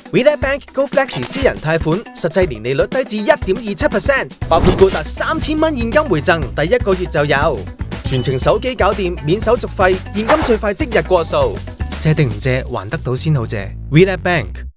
WeLab Bank Go Flexi 私人貸款，實際年利率低至 1.27%， 包括高達3000蚊現金回贈，第1個月就有，全程手機搞掂，免手續費，現金最快即日過數。借定唔借，還得到先好借。WeLab Bank。